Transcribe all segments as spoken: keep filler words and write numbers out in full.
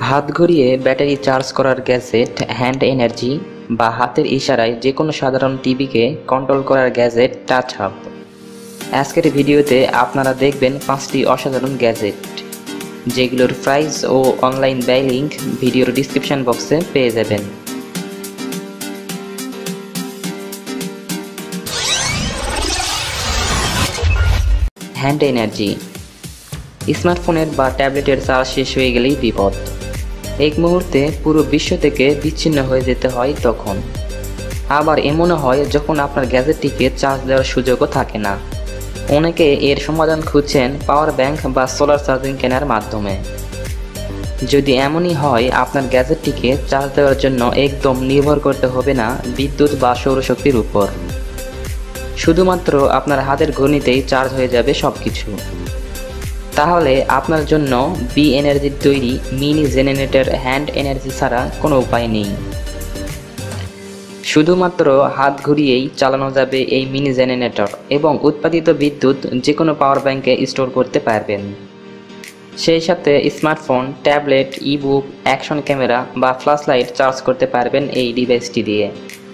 হাত ঘুরিয়ে battery charge করার গ্যাজেট হ্যান্ড এনার্জি বা হাতের ইশারায় যে কোনো সাধারণ টিভিকে কন্ট্রোল করার গ্যাজেট টাচ হাব। আজকের ভিডিওতে আপনারা দেখবেন পাঁচটি অসাধারণ গ্যাজেট, যেগুলোর প্রাইস ও অনলাইন ব্যয় লিঙ্ক ভিডিওর ডিসক্রিপশন বক্সে পেয়ে যাবেন। Hand energy. স্মার্টফোনের বা ট্যাবলেটের চার্জ শেষ হয়ে গেলেই বিপদ। এক মুহূর্তে পুরো বিশ্ব থেকে বিচ্ছিন্ন হয়ে যেতে হয় তখন। আবার এমনও হয় যখন আপনার গ্যাজেটটিকে চার্জ দেওয়ার সুযোগও থাকে না। অনেকে এর সমাধান খুঁজছেন পাওয়ার ব্যাংক বা সোলার চার্জিং কেনার মাধ্যমে। যদি এমনই হয়, আপনার গ্যাজেটটিকে চার্জ দেওয়ার জন্য একদম নির্ভর করতে হবে না বিদ্যুৎ বা সৌরশক্তির উপর। শুধুমাত্র আপনার হাতের ঘড়িতেই চার্জ হয়ে যাবে সব কিছু। তাহলে আপনার জন্য বি এনার্জির তৈরি মিনি জেনারেটর হ্যান্ড এনার্জি ছাড়া কোনো উপায় নেই। শুধুমাত্র হাত ঘুরিয়েই চালানো যাবে এই মিনি জেনারেটর এবং উৎপাদিত বিদ্যুৎ যে কোনো পাওয়ার ব্যাংকে স্টোর করতে পারবেন। সেই সাথে smartphone, tablet, ebook, action camera বা ফ্ল্যাশ লাইট চার্জ করতে পারবেন এই ডিভাইসটি দিয়ে।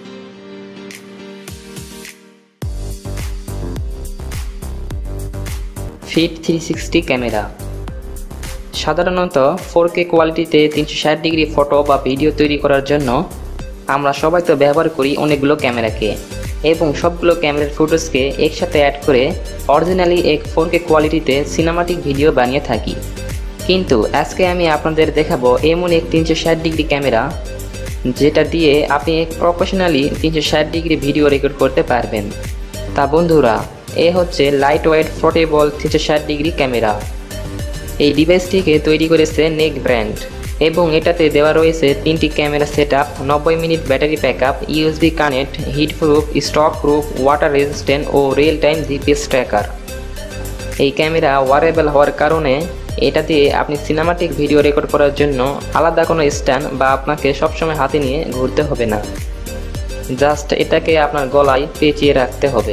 Fit three sixty camera. সাধারণত ফোর কে কোয়ালিটিতে তিনশো ষাট ডিগ্রি ফটো বা ভিডিও তৈরি করার জন্য আমরা সবাই তো ব্যবহার করি অনেকগুলো ক্যামেরাকে, এবং সবগুলো ক্যামেরার ফুটেজকে একসাথে অ্যাড করে অরিজিনালি এক ফোর কে কোয়ালিটিতে সিনেমাটিক ভিডিও বানিয়ে থাকি। কিন্তু আজকে আমি আপনাদের দেখাবো এমন এক তিনশো ষাট ডিগ্রি ক্যামেরা, যেটা দিয়ে আপনি এক প্রফেশনালি তিনশো ষাট ডিগ্রি ভিডিও রেকর্ড করতে পারবেন। তা বন্ধুরা, এ হচ্ছে লাইট ওয়েট পোর্টেবল তিনশো ষাট ডিগ্রি ক্যামেরা। এই ডিভাইসটিকে তৈরি করেছে নেক ব্র্যান্ড এবং এটাতে দেওয়া রয়েছে তিনটি ক্যামেরা সেট আপ, নব্বই মিনিট battery backup, USB connect, heat proof, shock proof, water resistant ও রিয়েল টাইম জিপিএস ট্র্যাকার। এই ক্যামেরা ওয়ারেবল হওয়ার কারণে এটা দিয়ে আপনি সিনেমাটিক ভিডিও রেকর্ড করার জন্য আলাদা কোনো স্ট্যান্ড বা আপনাকে সবসময় হাতে নিয়ে ঘুরতে হবে না। জাস্ট এটাকে আপনার গলায় পেঁচিয়ে রাখতে হবে।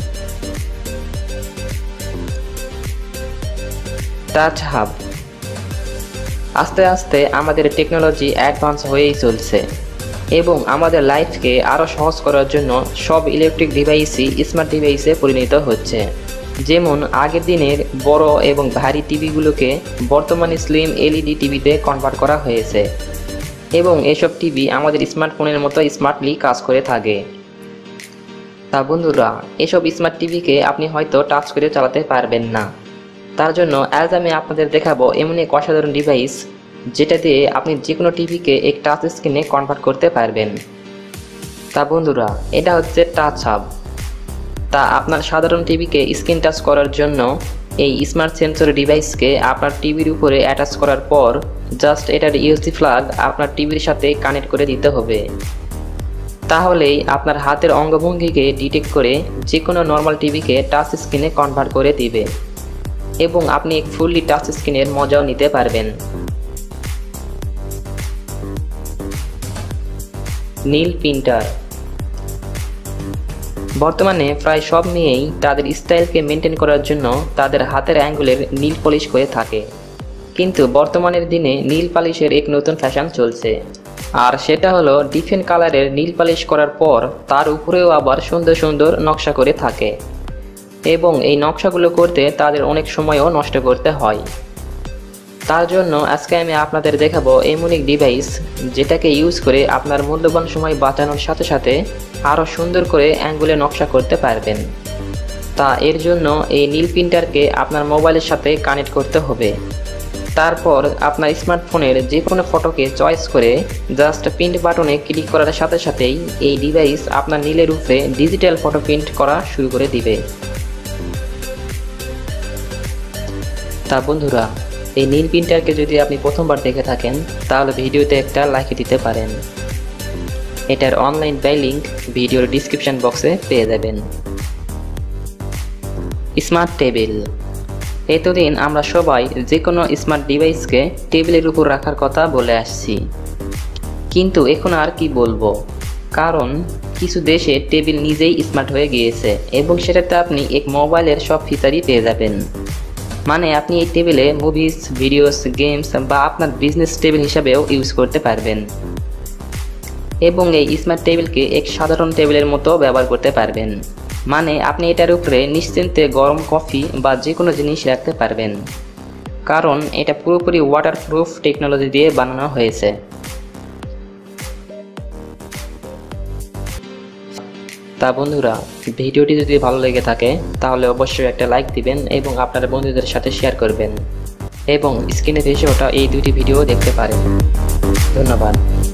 Touch hub. আস্তে আস্তে আমাদের টেকনোলজি অ্যাডভান্স হয়েই চলছে এবং আমাদের লাইফকে আরও সহজ করার জন্য সব ইলেকট্রিক ডিভাইসই স্মার্ট ডিভাইসে পরিণত হচ্ছে। যেমন আগের দিনের বড় এবং ভারী টিভিগুলোকে বর্তমানে স্লিম এলইডি টিভিতে কনভার্ট করা হয়েছে এবং এসব টিভি আমাদের স্মার্টফোনের মতো স্মার্টলি কাজ করে থাকে। তা বন্ধুরা, এসব স্মার্ট টিভিকে আপনি হয়তো টাচ করে চালাতে পারবেন না। তার জন্য আজ আমি আপনাদের দেখাবো এমন এক অসাধারণ ডিভাইস, যেটা দিয়ে আপনি যে কোনো টিভিকে এক টাচ স্ক্রিনে কনভার্ট করতে পারবেন। তা বন্ধুরা, এটা হচ্ছে টাচ হাব। তা আপনার সাধারণ টিভিকে স্ক্রিন টাচ করার জন্য এই স্মার্ট সেন্সর ডিভাইসকে আপনার টিভির উপরে অ্যাটাচ করার পর জাস্ট এটার ইউএসবি প্লাগ আপনার টিভির সাথে কানেক্ট করে দিতে হবে। তাহলেই আপনার হাতের অঙ্গভঙ্গিকে ডিটেক্ট করে যে কোনো নর্মাল টিভিকে টাচ স্ক্রিনে কনভার্ট করে দিবে এবং আপনি এক ফুললি টাচ স্ক্রিনের মজাও নিতে পারবেন। নীল প্রিন্টার। বর্তমানে প্রায় সব মেয়েই তাদের স্টাইলকে মেনটেন করার জন্য তাদের হাতের অ্যাঙ্গুলের নীল পলিশ করে থাকে। কিন্তু বর্তমানের দিনে নীল পালিশের এক নতুন ফ্যাশন চলছে, আর সেটা হলো ডিফারেন্ট কালারের নীল পালিশ করার পর তার উপরেও আবার সুন্দর সুন্দর নকশা করে থাকে এবং এই নকশাগুলো করতে তাদের অনেক সময়ও নষ্ট করতে হয়। তার জন্য আজকে আমি আপনাদের দেখাবো এমন এক ডিভাইস, যেটাকে ইউজ করে আপনার মূল্যবান সময় বাঁচানোর সাথে সাথে আরও সুন্দর করে অ্যাঙ্গুলে নকশা করতে পারবেন। তা এর জন্য এই নীল প্রিন্টারকে আপনার মোবাইলের সাথে কানেক্ট করতে হবে। তারপর আপনার স্মার্টফোনের যে কোনো ফটোকে চয়েস করে জাস্ট প্রিন্ট বাটনে ক্লিক করার সাথে সাথেই এই ডিভাইস আপনার নীলের উপরে ডিজিটাল ফটো প্রিন্ট করা শুরু করে দিবে। তা বন্ধুরা, এই নীল প্রিন্টারকে যদি আপনি প্রথমবার দেখে থাকেন তাহলে ভিডিওতে একটা লাইক দিতে পারেন। এটার অনলাইন ব্যয় লিঙ্ক ভিডিওর ডিসক্রিপশন বক্সে পেয়ে যাবেন। Smart table. এতদিন আমরা সবাই যে কোনো স্মার্ট ডিভাইসকে টেবিলের উপর রাখার কথা বলে আসছি, কিন্তু এখন আর কি বলবো, কারণ কিছু দেশে টেবিল নিজেই স্মার্ট হয়ে গিয়েছে এবং সেটাতে আপনি এক মোবাইলের সব ফিচারই পেয়ে যাবেন। মানে আপনি এই টেবিলে মুভিজ, ভিডিওস, গেমস বা আপনার বিজনেস টেবিল হিসাবেও ইউজ করতে পারবেন এবং এই স্মার্ট টেবিলকে এক সাধারণ টেবিলের মতো ব্যবহার করতে পারবেন। মানে আপনি এটার উপরে নিশ্চিন্তে গরম কফি বা যে কোনো জিনিস রাখতে পারবেন, কারণ এটা পুরোপুরি ওয়াটারপ্রুফ টেকনোলজি দিয়ে বানানো হয়েছে। তা বন্ধুরা, ভিডিওটি যদি ভালো লেগে থাকে তাহলে অবশ্যই একটা লাইক দিবেন এবং আপনার বন্ধুদের সাথে শেয়ার করবেন এবং স্ক্রিনে ভেসে ওঠা এই দুইটি ভিডিও দেখতে পারেন। ধন্যবাদ।